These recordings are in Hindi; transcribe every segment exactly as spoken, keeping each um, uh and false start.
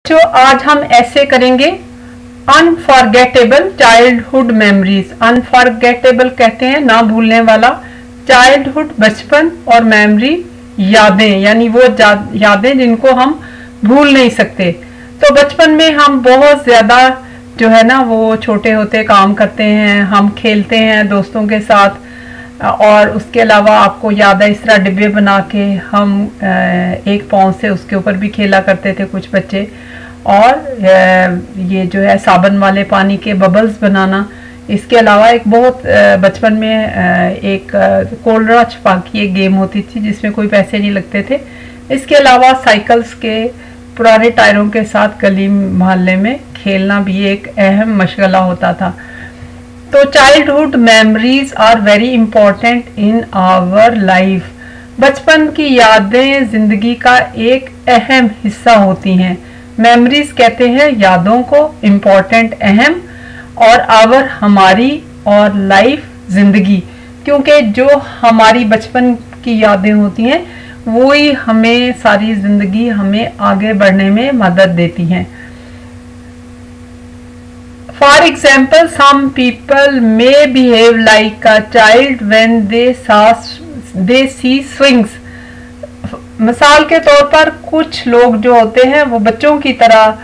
तो आज हम ऐसे करेंगे अनफॉरगेटेबल चाइल्डहुड मेमोरीज। अनफॉरगेटेबल कहते हैं ना भूलने वाला, चाइल्डहुड बचपन और मेमोरी यादें, यानी वो यादें जिनको हम भूल नहीं सकते। तो बचपन में हम बहुत ज्यादा जो है ना वो छोटे होते काम करते हैं, हम खेलते हैं दोस्तों के साथ, और उसके अलावा आपको याद है इस तरह डिब्बे बना के हम एक पाँव से उसके ऊपर भी खेला करते थे कुछ बच्चे। और ये जो है साबन वाले पानी के बबल्स बनाना। इसके अलावा एक बहुत बचपन में एक कोलरा छुपा की एक गेम होती थी जिसमें कोई पैसे नहीं लगते थे। इसके अलावा साइकिल्स के पुराने टायरों के साथ गली मोहल्ले में खेलना भी एक अहम मशगला होता था। तो childhood memories are very important in our life. बचपन की यादें जिंदगी का एक अहम हिस्सा होती हैं। मेमोरीज कहते हैं यादों को, इम्पोर्टेंट अहम, और आवर हमारी, और लाइफ जिंदगी, क्योंकि जो हमारी बचपन की यादें होती हैं वो ही हमें सारी जिंदगी हमें आगे बढ़ने में मदद देती हैं। For example, some people may behave like a child when they they see swings. मिसाल के तौर पर कुछ लोग जो होते हैं वो बच्चों की तरह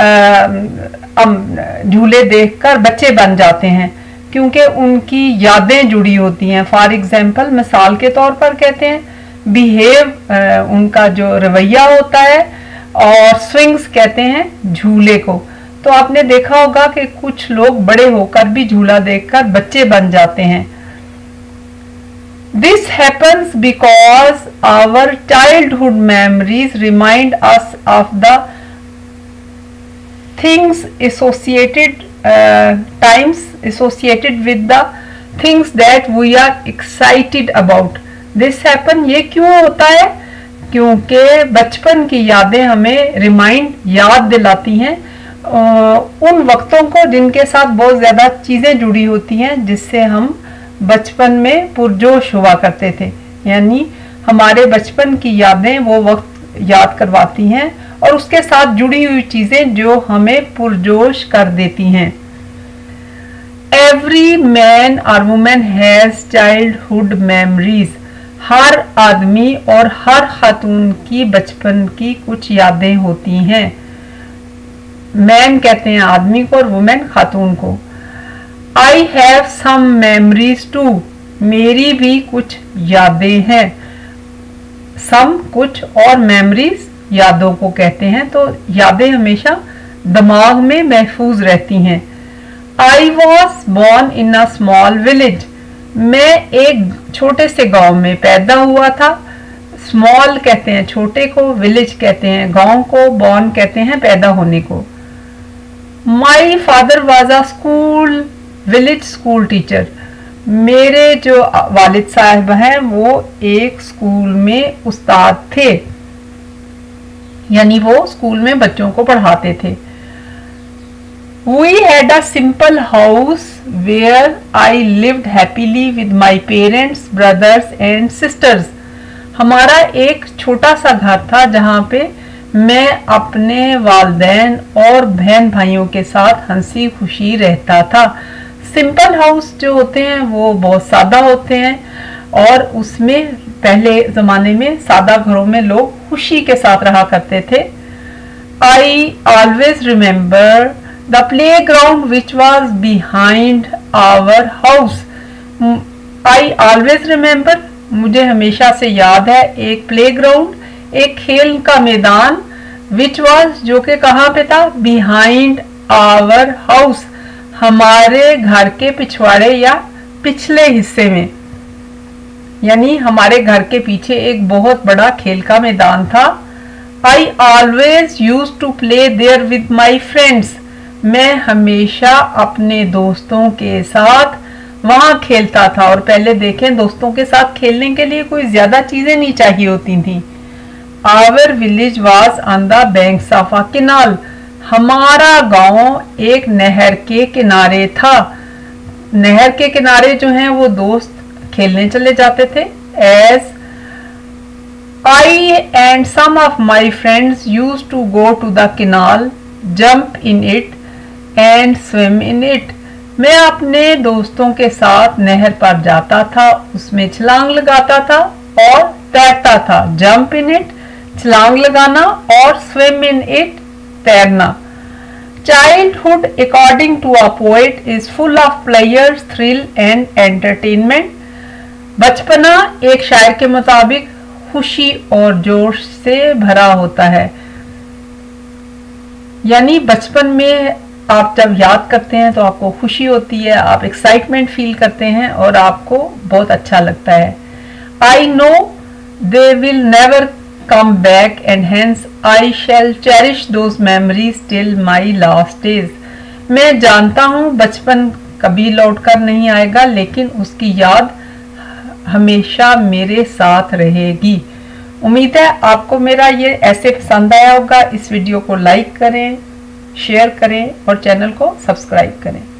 झूले देखकर बच्चे बन जाते हैं क्योंकि उनकी यादें जुड़ी होती हैं। फॉर एग्जाम्पल, मिसाल के तौर पर कहते हैं बिहेव, उनका जो रवैया होता है, और स्विंग्स कहते हैं झूले को। तो आपने देखा होगा कि कुछ लोग बड़े होकर भी झूला देखकर बच्चे बन जाते हैं। This happens because our childhood memories remind us of the things associated uh, times associated with the things that we are excited about. This happen, ये क्यों होता है? क्योंकि बचपन की यादें हमें रिमाइंड, याद दिलाती हैं उन वक्तों को जिनके साथ बहुत ज़्यादा चीज़ें जुड़ी होती हैं जिससे हम बचपन में पुरजोश हुआ करते थे। यानी हमारे बचपन की यादें वो वक्त याद करवाती हैं और उसके साथ जुड़ी हुई चीज़ें जो हमें पुरजोश कर देती हैं। एवरी मैन और वुमेन हैज़ चाइल्डहुड मेमोरीज। हर आदमी और हर खातून की बचपन की कुछ यादें होती हैं। मैन कहते हैं आदमी को और वुमेन खातून को। I have some memories too. मेरी भी कुछ यादें हैं। सम कुछ, और मेमोरीज यादों को कहते हैं। तो यादें हमेशा दिमाग में महफूज रहती हैं। I was born in a small village. मैं एक छोटे से गांव में पैदा हुआ था। स्मॉल कहते हैं छोटे को, विलेज कहते हैं गांव को, बॉर्न कहते हैं पैदा होने को। My father was a school village school teacher. मेरे जो वालिद साहब हैं वो एक स्कूल में उस्ताद थे, यानी वो स्कूल में बच्चों को पढ़ाते थे। We had a simple house where I lived happily with my parents, brothers and sisters. हमारा एक छोटा सा घर था जहाँ पे मैं अपने वालिदैन और बहन भाइयों के साथ हंसी खुशी रहता था। सिंपल हाउस जो होते हैं वो बहुत सादा होते हैं, और उसमें पहले ज़माने में सादा घरों में लोग खुशी के साथ रहा करते थे। I always remember the playground which was behind our house. I always remember, मुझे हमेशा से याद है, एक प्ले ग्राउंड, एक खेल का मैदान, विच वॉज जो कि कहाँ पे था, बिहाइंड आवर हाउस, हमारे घर के पिछवाड़े या पिछले हिस्से में। यानी हमारे घर के पीछे एक बहुत बड़ा खेल का मैदान था। I always use to play there with my friends. मैं हमेशा अपने दोस्तों के साथ वहाँ खेलता था। और पहले देखें, दोस्तों के साथ खेलने के लिए कोई ज्यादा चीजें नहीं चाहिए होती थी। Our village was on the banks of a canal. हमारा गांव एक नहर के किनारे था। नहर के किनारे जो हैं वो दोस्त खेलने चले जाते थे। As I and some of my friends used to go to the canal, jump in it and swim in it. मैं अपने दोस्तों के साथ नहर पर जाता था, उसमें छलांग लगाता था और तैरता था. जंप इन इट छलांग लगाना और स्विम इन इट तैरना. Childhood, according to a poet, is full of pleasure, thrill and entertainment. बचपना एक शायर के मुताबिक खुशी और जोश से भरा होता है. यानी बचपन में आप जब याद करते हैं तो आपको खुशी होती है, आप एक्साइटमेंट फील करते हैं और आपको बहुत अच्छा लगता है. I know they will never come back and hence I shall cherish those memories till my last days. मैं जानता हूँ बचपन कभी लौटकर नहीं आएगा, लेकिन उसकी याद हमेशा मेरे साथ रहेगी. उम्मीद है आपको मेरा ये ऐसे पसंद आया होगा. इस वीडियो को लाइक करें, शेयर करें और चैनल को सब्सक्राइब करें.